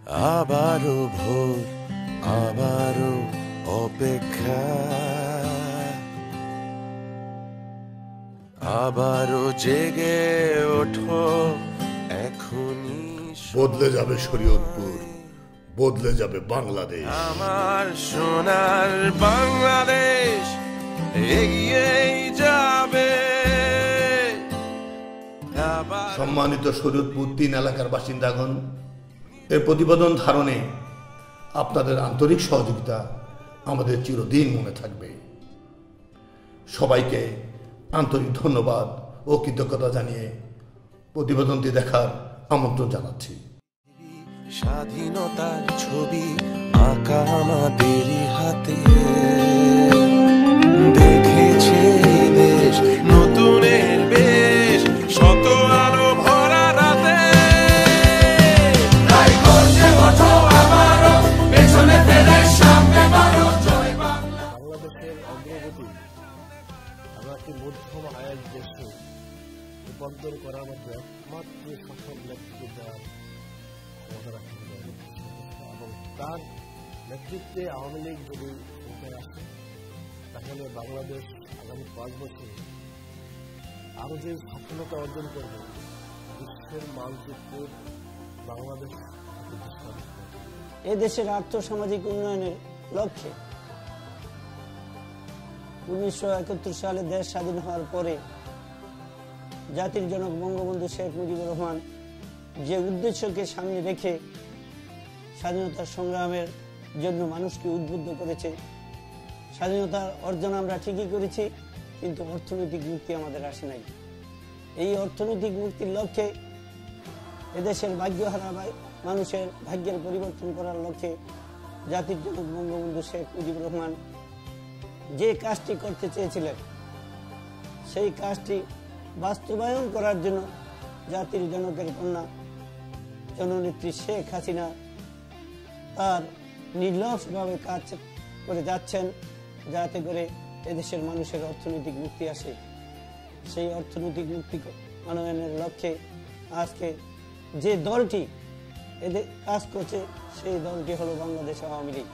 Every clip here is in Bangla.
আবারও ভোর, আবারও অপেক্ষা, আবারও জেগে ওঠো এখনই। বদলে যাবে শরীয়তপুর, বদলে যাবে বাংলাদেশ। আমার সোনার বাংলাদেশ এগিয়েই যাবে। সম্মানিত শরীয়তপুর 3 এলাকার বাসিন্দাগণ, এর প্রতিবেদন ধারণে আপনাদের আন্তরিক সহযোগিতা আমাদের চিরদিন মনে থাকবে। সবাইকে আন্তরিক ধন্যবাদ ও কৃতজ্ঞতা জানিয়ে প্রতিবেদনটি দেখার আমন্ত্রণ জানাচ্ছি। স্বাধীনতার ছবি আঁকা আমাদেরই হাতে, দেখেছে দেশ নতুনের বেশ, শত আলো ভরা রাতে। তাই করছে ওঠো আবারও, পেছনে ফেলে সামনে বাড়ো, জয় বাংলা। বাংলাদেশের অগ্রগতি আমরা একটি মধ্যম আয়ের দেশে রূপান্তর করার মধ্যে একমাত্র সফল নেতৃত্ব দেওয়ার ক্ষমতা রাখতে হবে এবং তার নেতৃত্বে আওয়ামী লীগ যদি ক্ষমতায় আসে তাহলে বাংলাদেশ আগামী 5 বছরে আরও যে সফলতা অর্জন করবে বিশ্বের মানচিত্রে বাংলাদেশ এ দেশের আর্থসামাজিক উন্নয়নের লক্ষ্যে 1971 সালে দেশ স্বাধীন হওয়ার পরে জাতির জনক বঙ্গবন্ধু শেখ মুজিবুর রহমান যে উদ্দেশ্যকে সামনে রেখে স্বাধীনতার সংগ্রামের জন্য মানুষকে উদ্বুদ্ধ করেছে, স্বাধীনতার অর্জন আমরা ঠিকই করেছি, কিন্তু অর্থনৈতিক মুক্তি আমাদের আসে নাই। এই অর্থনৈতিক মুক্তির লক্ষ্যে এদেশের ভাগ্যহারা মানুষের ভাগ্যের পরিবর্তন করার লক্ষ্যে জাতির জনক বঙ্গবন্ধু শেখ মুজিবুর রহমান যে কাজটি করতে চেয়েছিলেন সেই কাজটি বাস্তবায়ন করার জন্য জাতির জনকের কন্যা জননেত্রী শেখ হাসিনা তার নির্লসভাবে কাজ করে যাচ্ছেন, যাতে করে এদেশের মানুষের অর্থনৈতিক মুক্তি আসে। সেই অর্থনৈতিক মুক্তি আনয়নের লক্ষ্যে আজকে যে দলটি এদের কাজ করছে সেই দলটি হলো বাংলাদেশ আওয়ামী লীগ।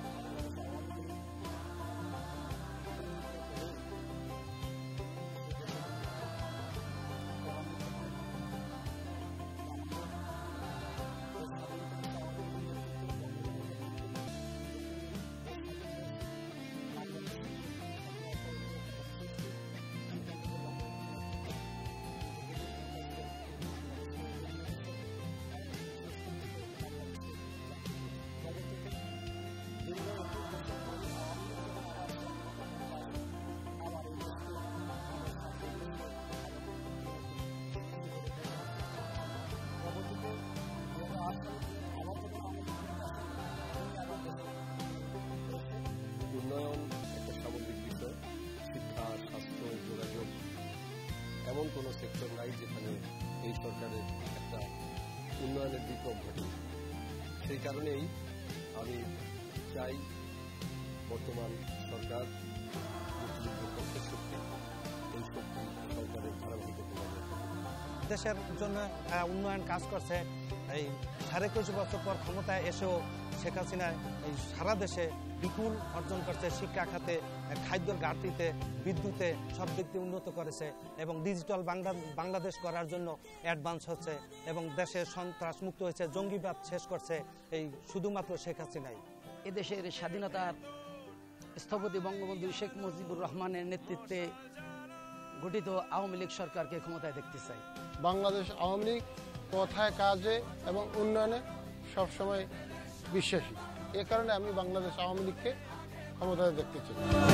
উন্নয়ন একটা সামগ্রিক বিষয়। শিক্ষা, স্বাস্থ্য, যোগাযোগ, এমন কোনো সেক্টর নাই যেখানে এই সরকারের একটা উন্নয়নের বিপ্লব ঘটে। সেই কারণেই আমি চাই বর্তমান সরকার মুক্তিযুদ্ধের পক্ষের শক্তি, এই শক্তি সরকারের ধারাবাহিকতা বজায় রাখে। দেশের জন্য উন্নয়ন কাজ করছে। এই 21.5 বছর পর ক্ষমতায় এসেও শেখ হাসিনা এই সারা দেশে বিপুল অর্জন করছে। শিক্ষা খাতে, খাদ্যের ঘাটতিতে, বিদ্যুতে সব দিক দিয়ে উন্নত করেছে এবং ডিজিটাল বাংলাদেশ করার জন্য অ্যাডভান্স হচ্ছে এবং দেশের সন্ত্রাস মুক্ত হয়েছে, জঙ্গিবাদ শেষ করছে এই শুধুমাত্র শেখ হাসিনাই। এদেশের স্বাধীনতার স্থপতি বঙ্গবন্ধু শেখ মুজিবুর রহমানের নেতৃত্বে গঠিত আওয়ামী লীগ সরকারকে ক্ষমতায় দেখতে চাই। বাংলাদেশ আওয়ামী লীগ কথায়, কাজে এবং উন্নয়নে সবসময় বিশ্বাসী। এ কারণে আমি বাংলাদেশ আওয়ামী লীগকে ক্ষমতায় দেখতে চাই।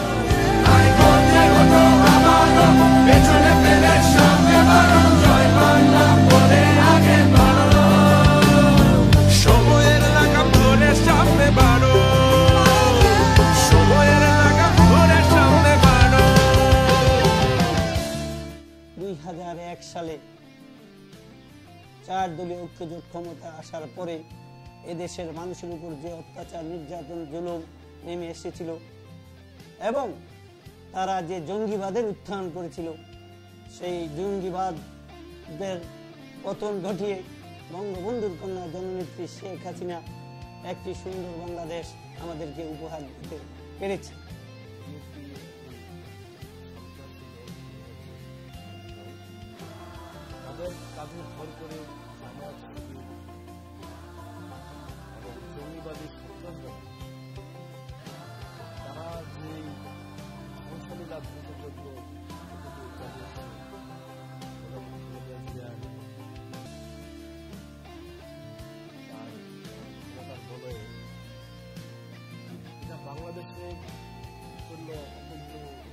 সময়ের লাগাম ধরে সামনে বাড়ো, সময়ের লাগাম ধরে সামনে বাড়ো। 2001 সালে 4 দলীয় ঐক্যজোট ক্ষমতা আসার পরে এদেশের মানুষের উপর যে অত্যাচার, নির্যাতন, জুলুম নেমে এসেছিল এবং তারা যে জঙ্গিবাদের উত্থান করেছিল, সেই জঙ্গিবাদের পতন ঘটিয়ে বঙ্গবন্ধুর কন্যা জননেত্রী শেখ হাসিনা একটি সুন্দর বাংলাদেশ আমাদেরকে উপহার দিতে পেরেছে। তাদের কাঁধে ভর করে জামাত এবং জঙ্গিবাদী সন্ত্রাসবাদী তারা যে সংখ্যালী রাজনীতিযোগ্য বাংলাদেশের জন্য অত্যন্ত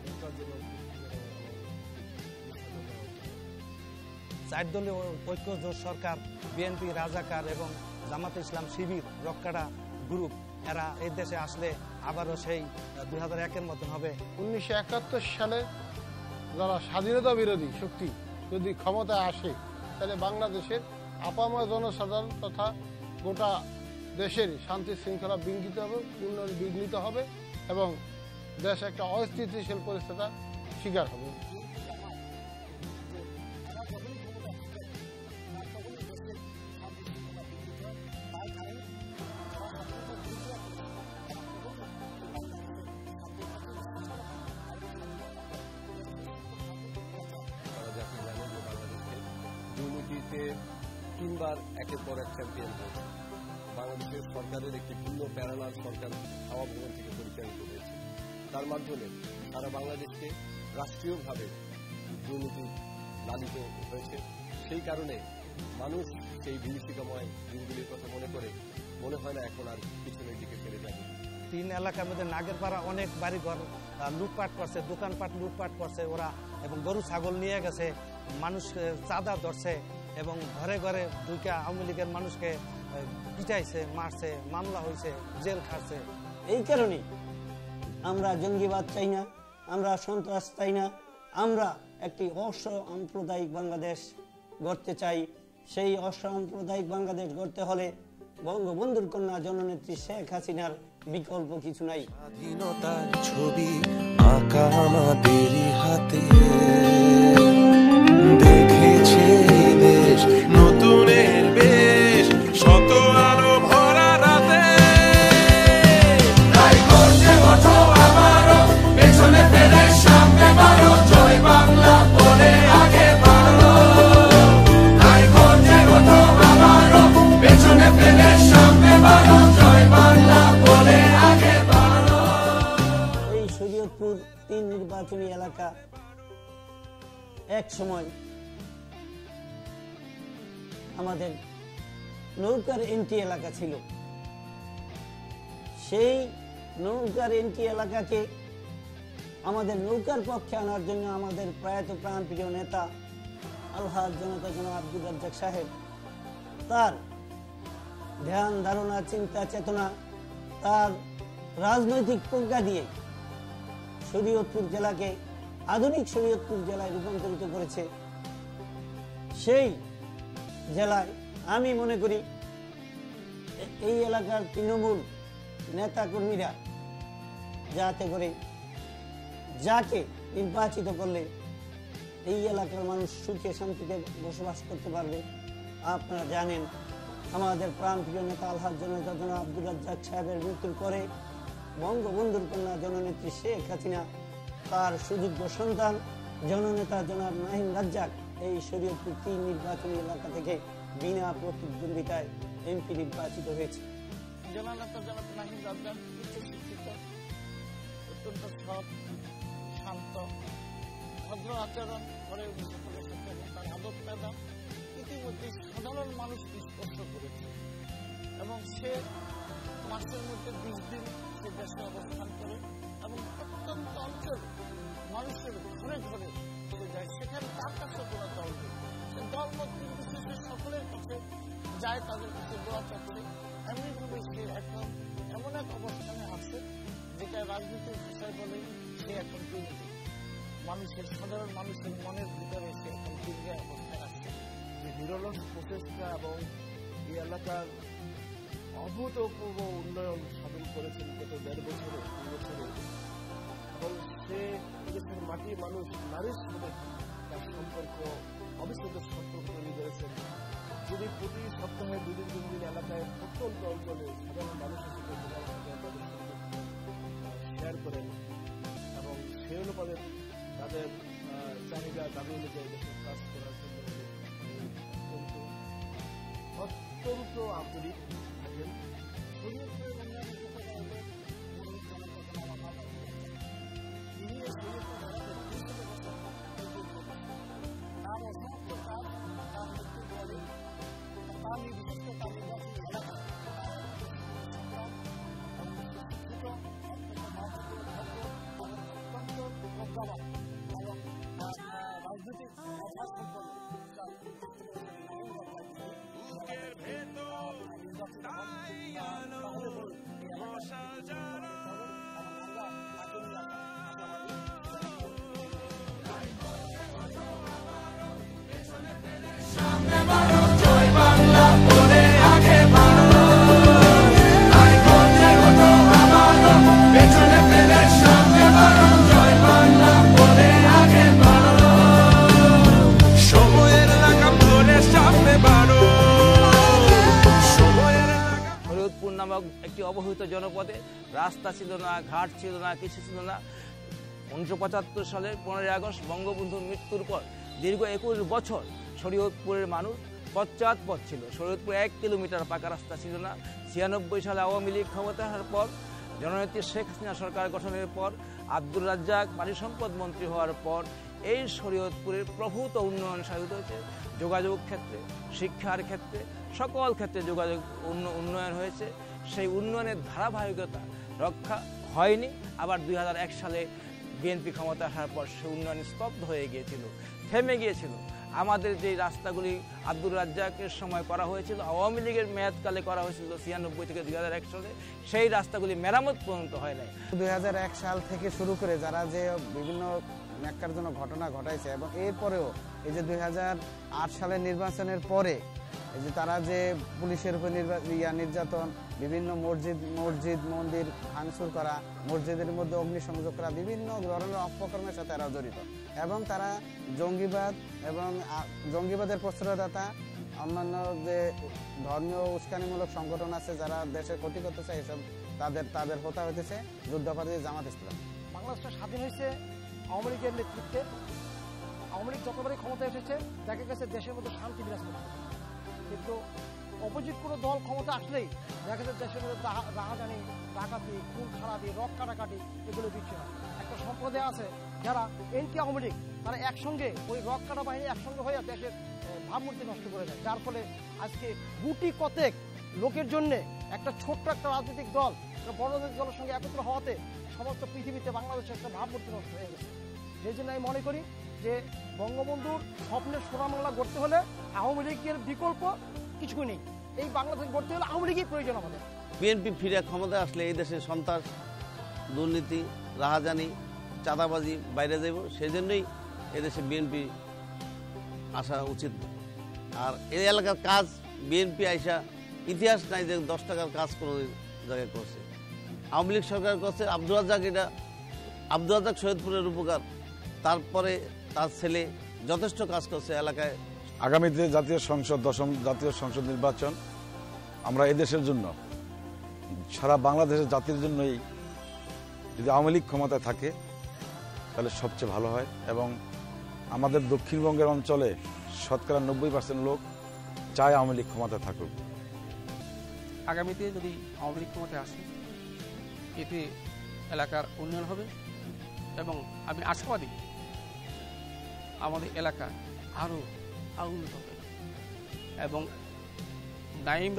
চার দলীয় ঐক্য জোট সরকার, বিএনপি, রাজাকার এবং জামাত ইসলাম শিবির, রক্কাড়া গ্রুপ এরা এই দেশে আসলে আবারও সেই 2001-এর মতন হবে। 1971 সালে যারা স্বাধীনতা বিরোধী শক্তি যদি ক্ষমতায় আসে তাহলে বাংলাদেশের আপামর জনসাধারণ তথা গোটা দেশের শান্তি শৃঙ্খলা বিঘ্নিত হবে, উন্নয়ন বিঘ্নিত হবে এবং দেশ একটা অস্থিতিশীল পরিস্থিতির শিকার হবে। দুর্নীতিতে 3 বার একের পর এক চ্যাম্পিয়ন হয়েছে। বাংলাদেশের সরকারের একটি ভিন্ন প্যারালাল সরকার হাওয়া ভবন থেকে পরিচালিত হয়েছে। তার মাধ্যমে সারা বাংলাদেশকে রাষ্ট্রীয়ভাবে দুর্নীতি লালিত হয়েছে। সেই কারণে মানুষ সেই বিভীষিকাময় দিনগুলির কথা মনে করে মনে হয় না এখন আর পিছনের দিকে ফিরে যাবে। 3 এলাকার মধ্যে নাগেরপাড়া অনেক বাড়িঘর লুটপাট করছে, দোকানপাট লুটপাট করছে ওরা, এবং গরু ছাগল নিয়ে গেছে, মানুষ চাঁদা ধরছে এবং ঘরে ঘরে ঢুকা আওয়ামী লীগের মানুষকে পিটাইছে, মারছে, মামলা হয়েছে, জেল খাচ্ছে। এই কারণে আমরা জঙ্গিবাদ চাই না, আমরা সন্ত্রাস চাই না, আমরা একটি অসাম্প্রদায়িক বাংলাদেশ গড়তে চাই। সেই অসাম্প্রদায়িক বাংলাদেশ গড়তে হলে বঙ্গবন্ধুর কন্যা জননেত্রী শেখ হাসিনার বিকল্প কিছু নাই। স্বাধীনতার ছবি আঁকা আমাদেরই হাতে, দেখেছে দেশ নতুনের বেশ, শত আলো ভরা রাতে। তাই গর্জে ওঠো আবারও, পেছনে ফেলে সামনে বাড়ো, জয় বাংলা বলে আগে বাড়ো। তাই গর্জে ওঠো আবারও, পেছনে ফেলে সামনে বাড়ো, জয় বাংলা বলে আগে বাড়ো। এই শরীয়তপুর 3 নির্বাচনী এলাকা এক সময় আমাদের নৌকার এন্ট্রি এলাকা ছিল। সেই নৌকার এন্ট্রি এলাকাকে আমাদের নৌকার পক্ষে আনার জন্য আমাদের প্রয়াত প্রাণপ্রিয় নেতা আলহাজ জনতা জনাব আব্দুর রাজ্জাক সাহেব তার ধ্যান ধারণা, চিন্তা চেতনা, তার রাজনৈতিক প্রজ্ঞা দিয়ে শরীয়তপুর জেলাকে আধুনিক শরীয়তপুর জেলায় রূপান্তরিত করেছে। সেই জেলায় আমি মনে করি এই এলাকার তৃণমূল নেতা কর্মীরা যাতে করে যাকে নির্বাচিত করলে এই এলাকার মানুষ সুখে শান্তিতে বসবাস করতে পারবে। আপনারা জানেন আমাদের প্রাণপ্রিয় নেতা আলহাজ জনতা জনাব আব্দুর রাজ্জাক সাহেবের মৃত্যুর পরে বঙ্গবন্ধুর কন্যা জননেত্রী শেখ হাসিনা তার সুযোগ্য সন্তান জননেতা জনাব নাহিম রাজ্জাক এই শরীয়তপুর 3 নির্বাচনী এলাকা থেকে বিনা প্রতিদ্বন্দ্বিতায় এমপি নির্বাচিত হয়েছে। জননেতা জনাব নাহিম রাজ্জাক উচ্চ শিক্ষিত, অত্যন্ত সৎ, শান্ত, ভদ্র আচরণ করে সকলের সাথে এবং তার আদব কায়দা ইতিমধ্যে সাধারণ মানুষকে স্পর্শ করেছে এবং সে মাসের মধ্যে 20 দিন সে দেশে অবস্থান করে এবং প্রত্যন্ত অঞ্চলে মানুষের ঘরে ঘরে সে যায়। সেখানে তার কাছে কোনো দল নেই, সে দলমত নির্বিশেষে সকলের কাছে যায়, তাদের কাছে দোয়া চাচ্ছে। এমনিভাবে সে এখন এমন এক অবস্থানে আছে যেটা রাজনীতির ভাষায় বলে সে এখন দুর্নীতি। মানুষের সাধারণ মানুষের মনের ভিতরে সে এখন দুর্গা অবস্থায় আছে। যে নিরলস প্রচেষ্টা এবং এই এলাকার অভূতপূর্ব উন্নয়ন সাধন করেছেন গত 1.5 বছরে 2 বছরে, এবং সে দেশের মাটির মানুষ নারীর সাথে তার সম্পর্ক অবিচ্ছেদ্য সম্পর্ক তৈরি করেছেন। যদি প্রতি সপ্তাহে 2-3 দিন এলাকায় প্রত্যন্ত অঞ্চলে সাধারণ মানুষের সাথে শেয়ার করেন এবং সেই অনুপাতে তাদের চাহিদা দাবি অনুযায়ী দেশের কাজ করার জন্য অত্যন্ত আন্তরিক থাকেন। একটি অবহেলিত জনপদে রাস্তা ছিল না, ঘাট ছিল না, কিছু ছিল না। 1975 সালের 15 আগস্ট বঙ্গবন্ধুর মৃত্যুর পর দীর্ঘ 21 বছর শরীয়তপুরের মানুষ পশ্চাৎপদ ছিল। শরীয়তপুরে 1 কিলোমিটার পাকা রাস্তা ছিল না। 96 সালে আওয়ামী লীগ ক্ষমতা আসার পর, জননেত্রী শেখ হাসিনা সরকার গঠনের পর, আব্দুর রাজ্জাক পানি সম্পদ মন্ত্রী হওয়ার পর এই শরীয়তপুরের প্রভূত উন্নয়ন সাধিত হয়েছে। যোগাযোগ ক্ষেত্রে, শিক্ষার ক্ষেত্রে, সকল ক্ষেত্রে যোগাযোগ উন্নয়ন হয়েছে। সেই উন্নয়নের ধারাবাহিকতা রক্ষা হয়নি। আবার 2001 সালে বিএনপি ক্ষমতা আসার পর সেই উন্নয়ন স্তব্ধ হয়ে গিয়েছিল, থেমে গিয়েছিল। আমাদের যে রাস্তাগুলি আব্দুর রাজ্জাকের সময় করা হয়েছিল, আওয়ামী লীগের মেয়াদকালে করা হয়েছিল 96 থেকে 2001 সালে, সেই রাস্তাগুলি মেরামত পর্যন্ত হয় নাই। 2001 সাল থেকে শুরু করে যারা যে বিভিন্ন ন্যাক্কারজনক ঘটনা ঘটাইছে এবং এরপরেও এই যে 2008 সালের নির্বাচনের পরে এই যে তারা যে পুলিশের উপর নির্যাতন, বিভিন্ন মসজিদ মন্দির ভাঙচুর করা, মসজিদের মধ্যে অগ্নিসংযোগ করা, বিভিন্ন ধরনের অপকর্মের সাথে তারা জড়িত এবং তারা জঙ্গিবাদ এবং জঙ্গিবাদের প্রশ্রয়দাতা, অন্যান্য যে ধর্মীয় উস্কানিমূলক সংগঠন আছে যারা দেশের ক্ষতি করতে চায়, এসব তাদের হোতা হইতেছে যুদ্ধাপরাধী জামাত ইসলাম। বাংলাদেশটা স্বাধীন হয়েছে আওয়ামী লীগের নেতৃত্বে। আওয়ামী লীগ যতবারই ক্ষমতা এসেছে দেখা গেছে দেশের মধ্যে শান্তি বিরাজ করছে, কিন্তু অপোজিট কোনো দল ক্ষমতা আসলেই দেখা যাচ্ছে দেশের মধ্যে রাহাজানি, ডাকাতি, খুন খারাপি, রক কাটাকাটি এগুলো দিচ্ছে না। একটা সম্প্রদায় আছে যারা এনটি আওয়ামী লীগ, তারা একসঙ্গে ওই রক কাটা বাহিনী একসঙ্গে হয়ে দেশের ভাবমূর্তি নষ্ট করে দেয়, যার ফলে আজকে গুটি কতেক লোকের জন্যে একটা ছোট্ট একটা রাজনৈতিক দল বড় রাজনৈতিক দলের সঙ্গে একত্র হওয়াতে সমস্ত পৃথিবীতে বাংলাদেশের একটা ভাবমূর্তি নষ্ট হয়ে গেছে। সেই জন্য আমি মনে করি যে বঙ্গবন্ধুর স্বপ্নের সোনা বাংলা গড়তে হলে আওয়ামী লীগের বিকল্প কিছু নেই। এই বাংলাদেশ গড়তে হলে আওয়ামী লীগই প্রয়োজন আমাদের। বিএনপি ফিরে ক্ষমতায় আসলে এই দেশে সন্ত্রাস, দুর্নীতি, রাহাজানি, চাঁদাবাজি বাইরে যাব, সেই জন্যই এদেশে বিএনপি আসা উচিত। আর এই এলাকার কাজ বিএনপি আইসা ইতিহাস নাই যে 10 টাকার কাজ কোনো জায়গায় করছে। আওয়ামী লীগ সরকার করছে, আব্দুর রাজ্জাক শহীদপুরের উপকার, তারপরে তার ছেলে যথেষ্ট কাজ করছে এলাকায়। আগামীতে জাতীয় সংসদ 10ম জাতীয় সংসদ নির্বাচন আমরা এদেশের জন্য, সারা বাংলাদেশের জাতির জন্যই যদি আওয়ামী লীগ ক্ষমতায় থাকে তাহলে সবচেয়ে ভালো হয়। এবং আমাদের দক্ষিণবঙ্গের অঞ্চলে শতকরা 90% লোক চায় আওয়ামী লীগ ক্ষমতায় থাকুক। আগামীতে যদি আওয়ামী লীগ ক্ষমতায় আসে এতে এলাকার উন্নয়ন হবে এবং আমি আশাবাদী আমাদের এলাকা আরও উন্নত হবে। এবং নাহিম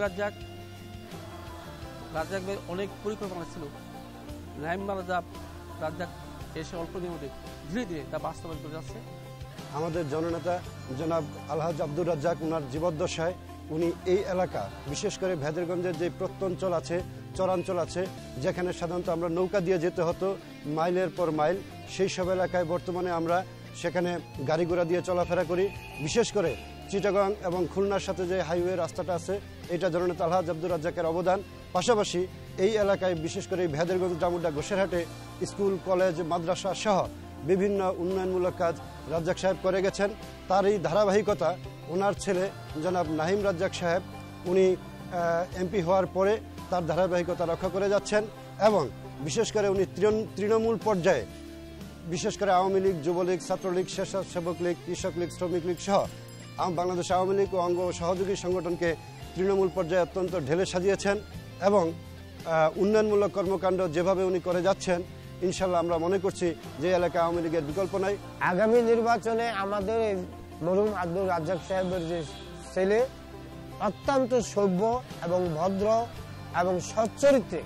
রাজ্জাকের অনেক পরিকল্পনা ছিল, নাহিম রাজ্জাক এসে অল্প দিনের মধ্যে ধীরে ধীরে তা বাস্তবায়ন করে যাচ্ছে। আমাদের জননেতা জনাব আলহাজ আব্দুর রাজ্জাক, ওনার জীবদ্দশায় উনি এই এলাকা, বিশেষ করে ভেদেরগঞ্জের যে প্রত্যঞ্চল আছে, চরাঞ্চল আছে, যেখানে সাধারণত আমরা নৌকা দিয়ে যেতে হতো মাইলের পর মাইল, সেই সব এলাকায় বর্তমানে আমরা সেখানে গাড়ি ঘোড়া দিয়ে চলাফেরা করি। বিশেষ করে চিটাগাং এবং খুলনার সাথে যে হাইওয়ে রাস্তাটা আছে, এটা জননেতা আলহাজ আব্দুর রাজ্জাকের অবদান। পাশাপাশি এই এলাকায় বিশেষ করে ভেদেরগঞ্জ, ডামুড্ডা, গোসেরহাটে স্কুল, কলেজ, মাদ্রাসা সহ বিভিন্ন উন্নয়নমূলক কাজ রাজ্জাক সাহেব করে গেছেন। তার এই ধারাবাহিকতা ওনার ছেলে জনাব নাহিম রাজ্জাক সাহেব উনি এমপি হওয়ার পরে তার ধারাবাহিকতা রক্ষা করে যাচ্ছেন এবং বিশেষ করে উনি তৃণমূল পর্যায়ে বিশেষ করে আওয়ামী লীগ, যুবলীগ, ছাত্রলীগ, স্বেচ্ছাসেবক লীগ, কৃষক লীগ, শ্রমিক লীগ সহ বাংলাদেশ আওয়ামী লীগ ও অঙ্গ সহযোগী সংগঠনকে তৃণমূল পর্যায়ে অত্যন্ত ঢেলে সাজিয়েছেন এবং উন্নয়নমূলক কর্মকাণ্ড যেভাবে উনি করে যাচ্ছেন ইনশাল্লাহ আমরা মনে করছি যে এলাকা আওয়ামী লীগের বিকল্প নাই। আগামী নির্বাচনে আমাদের মরহুম আব্দুর রাজ্জাক সাহেবের যে ছেলে অত্যন্ত সভ্য এবং ভদ্র এবং সচ্চরিত্রে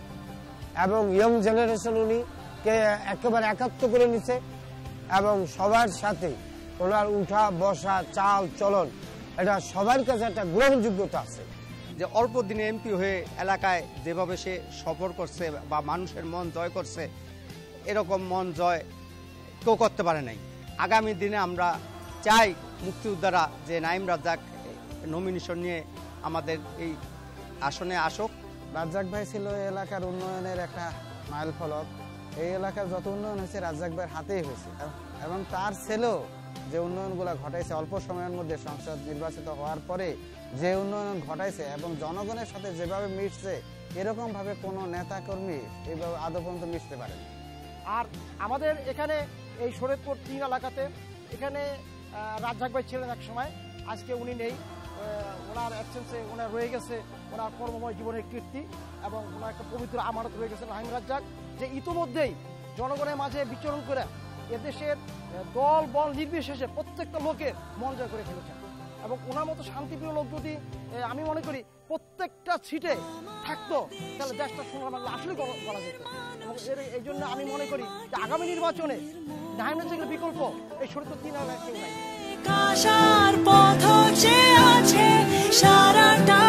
এবং ইয়ং জেনারেশন উনি কে একেবারে একাত্ম করে নিছে এবং সবার সাথে ওনার উঠা বসা চাল চলন এটা সবার কাছে একটা গ্রহণযোগ্যতা আছে। যে অল্প দিনে এমপি হয়ে এলাকায় যেভাবে সে সফর করছে বা মানুষের মন জয় করছে এরকম মন জয় কেউ করতে পারে নাই। আগামী দিনে আমরা চাই মুক্তিযোদ্ধারা যে নাহিম রাজ্জাক নমিনেশন নিয়ে আমাদের এই আসনে আসুক। রাজ্জাক ভাই ছিল এই এলাকার উন্নয়নের একটা মাইল ফলক। এই এলাকার যত উন্নয়ন হয়েছে রাজ্জাক ভাইয়ের হাতেই হয়েছে এবং তার ছেলেও যে উন্নয়নগুলো ঘটাইছে অল্প সময়ের মধ্যে সংসদ নির্বাচিত হওয়ার পরে যে উন্নয়ন ঘটাইছে এবং জনগণের সাথে যেভাবে মিশছে এরকম ভাবে কোনো নেতা কর্মী এইভাবে আদৌ পর্যন্ত মিশতে পারেন। আর আমাদের এখানে এই শরীয়তপুর 3 এলাকাতে এখানে রাজ্জাক ভাই ছিলেন এক সময়, আজকে উনি নেই। ওনার অ্যাবসেন্সে ওনার রয়ে গেছে ওনার কর্মময় জীবনের কীর্তি এবং ওনার একটা পবিত্র আমানত রয়ে গেছে নাহিম রাজ্জাক, যে ইতিমধ্যেই জনগণের মাঝে বিচরণ করে এদেশের দল বল নির্বিশেষে প্রত্যেকটা লোকের মন জয় করে ফেলেছেন। এবং ওনার মতো শান্তিপ্রিয় লোক যদি আমি মনে করি প্রত্যেকটা সিটে থাকতো তাহলে দেশটা সোনার বাংলা আসলে করা যেত। এবং এই জন্য আমি মনে করি যে আগামী নির্বাচনে নাহিম রাজ্জাকের বিকল্প এই শরীয়তপুর 3 এলাকায় কেউ নাই। আশার পথ যে আছে সারাটা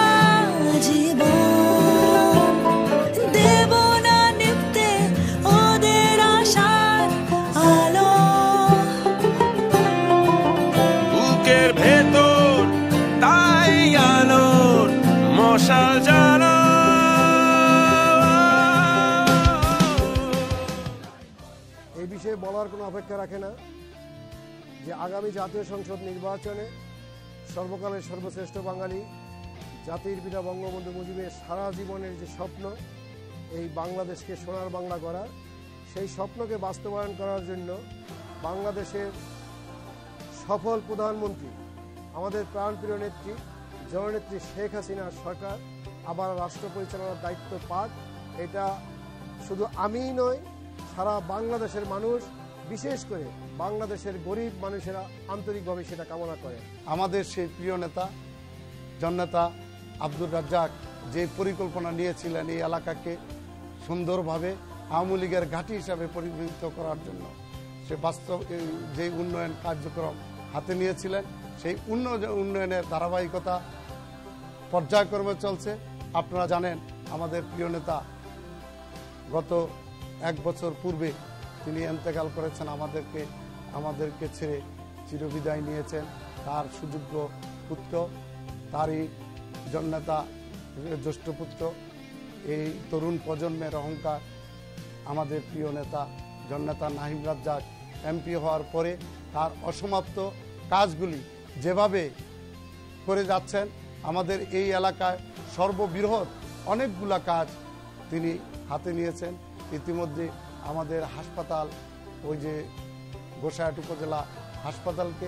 জীবন, দেব না নিভতে ওদের আশার আলো। বুকের ভেতর তাই আলোর মশাল জ্বালা। এই বিষয়ে বলার কোনো অপেক্ষা রাখে না যে আগামী জাতীয় সংসদ নির্বাচনে সর্বকালের সর্বশ্রেষ্ঠ বাঙালি জাতির পিতা বঙ্গবন্ধু মুজিবের সারা জীবনের যে স্বপ্ন এই বাংলাদেশকে সোনার বাংলা করা, সেই স্বপ্নকে বাস্তবায়ন করার জন্য বাংলাদেশের সফল প্রধানমন্ত্রী আমাদের প্রাণপ্রিয় নেত্রী জননেত্রী শেখ হাসিনার সরকার আবার রাষ্ট্র পরিচালনার দায়িত্ব পাক। এটা শুধু আমিই নয়, সারা বাংলাদেশের মানুষ, বিশেষ করে বাংলাদেশের গরিব মানুষেরা আন্তরিকভাবে সেটা কামনা করে। আমাদের সেই প্রিয় নেতা জননেতা আব্দুর রাজ্জাক যে পরিকল্পনা নিয়েছিলেন এই এলাকাকে সুন্দরভাবে আওয়ামী লীগের ঘাঁটি হিসাবে পরিগণিত করার জন্য, সে বাস্তব যে উন্নয়ন কার্যক্রম হাতে নিয়েছিলেন সেই উন্নয়নের ধারাবাহিকতা পর্যায়ক্রমে চলছে। আপনারা জানেন আমাদের প্রিয় নেতা গত 1 বছর পূর্বে তিনি ইন্তেকাল করেছেন, আমাদেরকে ছেড়ে চিরবিদায় নিয়েছেন। তার সুযোগ্য পুত্র, তারই জননেতা জ্যেষ্ঠ পুত্র, এই তরুণ প্রজন্মের অহংকার আমাদের প্রিয় নেতা জননেতা নাহিম রাজ্জাক এমপি হওয়ার পরে তার অসমাপ্ত কাজগুলি যেভাবে করে যাচ্ছেন, আমাদের এই এলাকায় সর্ববৃহৎ অনেকগুলা কাজ তিনি হাতে নিয়েছেন। ইতিমধ্যে আমাদের হাসপাতাল, ওই যে গোসাইহাট উপজেলা হাসপাতালকে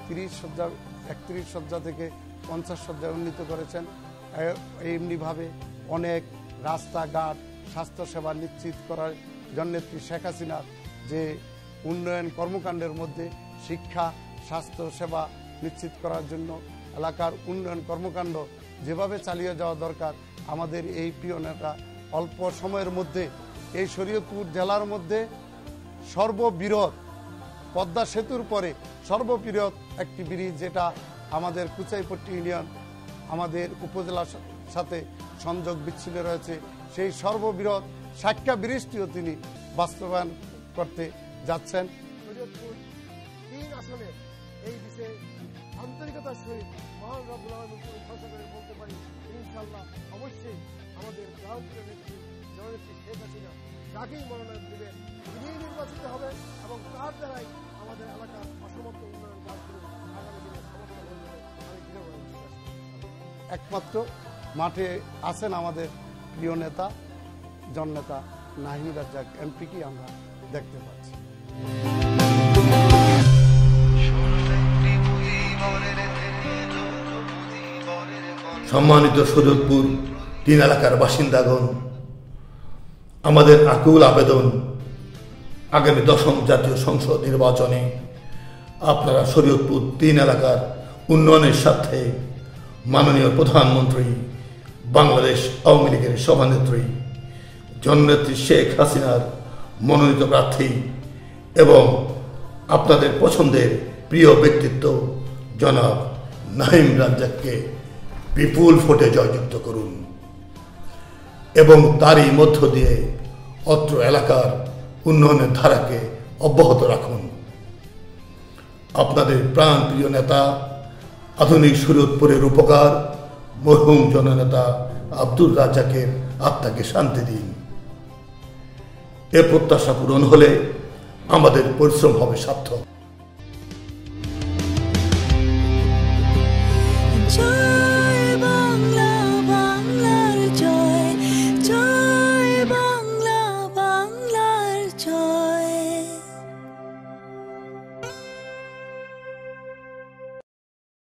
31 শয্যা থেকে 50 শয্যায় উন্নীত করেছেন। এমনিভাবে অনেক রাস্তাঘাট, স্বাস্থ্যসেবা নিশ্চিত করার জননেত্রী শেখ হাসিনার যে উন্নয়ন কর্মকাণ্ডের মধ্যে শিক্ষা, স্বাস্থ্যসেবা নিশ্চিত করার জন্য এলাকার উন্নয়ন কর্মকাণ্ড যেভাবে চালিয়ে যাওয়া দরকার, আমাদের এই প্রিয় নেতা অল্প সময়ের মধ্যে এই শরীয়তপুর জেলার মধ্যে সর্ববৃহৎ পদ্মা সেতুর পরে সর্ববৃহৎ একটি ব্রিজ, যেটা আমাদের কুচাইপট্টি ইউনিয়ন আমাদের উপজেলার সাথে সংযোগ বিচ্ছিন্ন রয়েছে, সেই সর্ববৃহৎ সাক্ষ্যা ব্রিজটিও তিনি বাস্তবায়ন করতে যাচ্ছেন। শরীয়তপুর 3 আসনে এই বিষয়ে আন্তরিকতার সহিত মহান রব্বুল আলামিনকে ভরসা করে বলতে পারি ইনশাআল্লাহ অবশ্যই আমাদের প্রাণপ্রিয় নেত্রী জননেত্রী শেখ হাসিনা যাকেই মনোনয়ন দেবেন তিনিই নির্বাচিত হবেন এবং তার দ্বারাই আমাদের এলাকার অসমাপ্ত উন্নয়ন কাজগুলো আগামী দিনে সমাপ্ত হয়ে যাবে। আমি একমাত্র মাঠে আছেন আমাদের প্রিয় নেতা জননেতা নাহিম রাজ্জাক এমপিকে আমরা দেখতে পাচ্ছি। সম্মানিত শরীয়তপুর 3 এলাকার বাসিন্দাগণ, আমাদের আকুল আবেদন, আগামী 10ম জাতীয় সংসদ নির্বাচনে আপনারা শরীয়তপুর 3 এলাকার উন্নয়নের স্বার্থে মাননীয় প্রধানমন্ত্রী, বাংলাদেশ আওয়ামী লীগের সভানেত্রী জননেত্রী শেখ হাসিনার মনোনীত প্রার্থী এবং আপনাদের পছন্দের প্রিয় ব্যক্তিত্ব জনাব নাহিম রাজ্জাককে বিপুল ভোটে জয়যুক্ত করুন এবং তারই মধ্য দিয়ে অত্র এলাকার উন্নয়নের ধারাকে অব্যাহত রাখুন। আপনাদের প্রাণপ্রিয় নেতা, আধুনিক শরীয়তপুরের উপকার মরহুম জননেতা আব্দুর রাজ্জাকের আত্মাকে শান্তি দিন। এ প্রত্যাশা পূরণ হলে আমাদের পরিশ্রম হবে সার্থক।